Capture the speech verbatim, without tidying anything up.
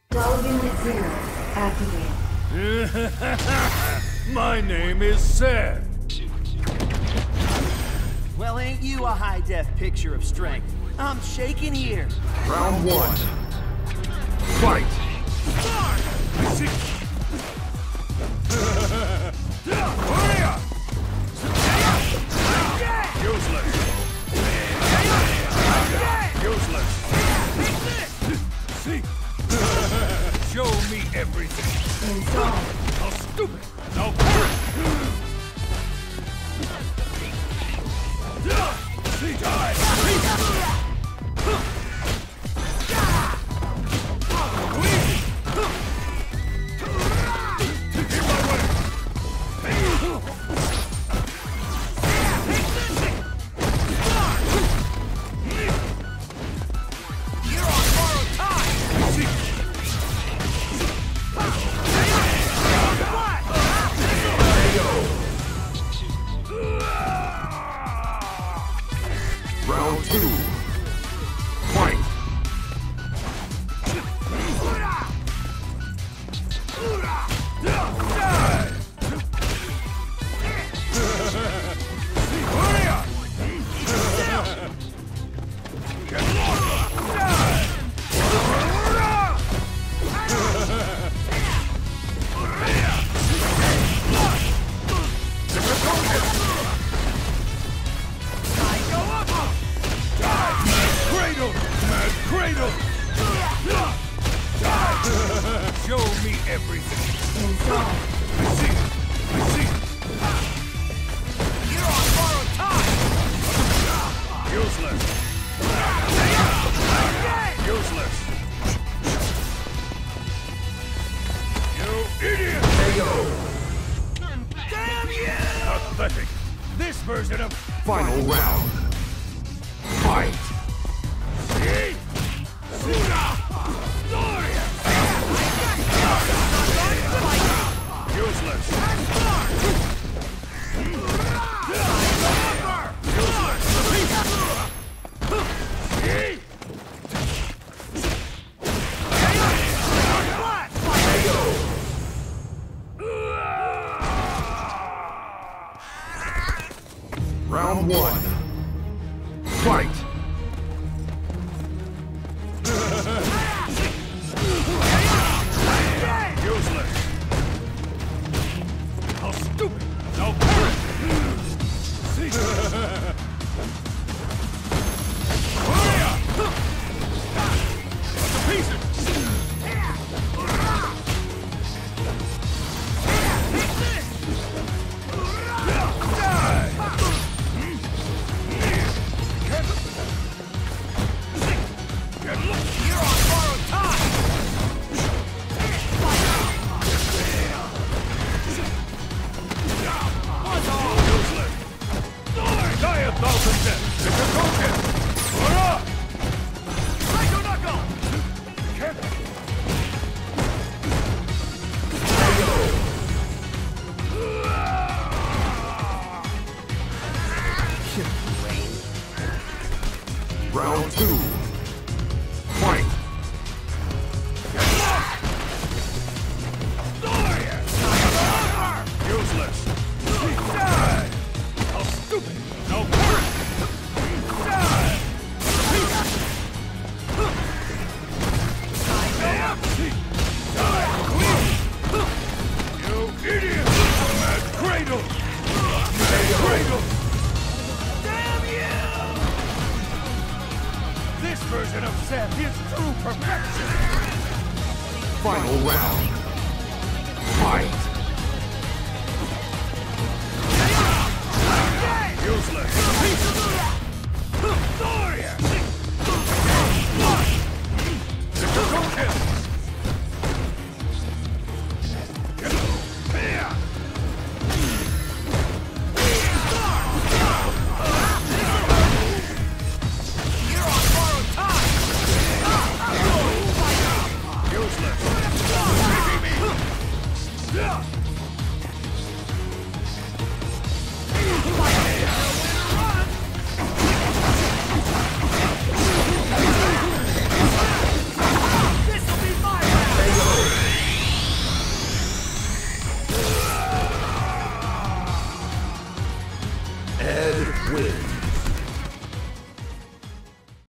twelve unit zero activated. My name is Seth. Well, ain't you a high-def picture of strength? I'm shaking here. Round one. Fight! Useless. Useless. See? Show me everything. Installed. How stupid. Now see, die. Round two. Fight! Cradle! Show me everything. Installed. I see. I see. You're on borrowed time! Useless. Useless. You idiot! K O! Damn you! Pathetic. This version of Final round. Fight! See? Useless. Round one. Fight! Useless. How stupid. Now see. Pieces. You're on borrowed time! Die a thousand deaths! It's a token! Hurrah! Psycho Knuckle! Round two. Fight! Useless! Die! How stupid! Now die! You idiot! Mad Cradle! Mad Cradle! Damn you! This version of Seth is true perfection! Final round. Fight! Useless! Gloria! You're on borrowed time! Useless! wins.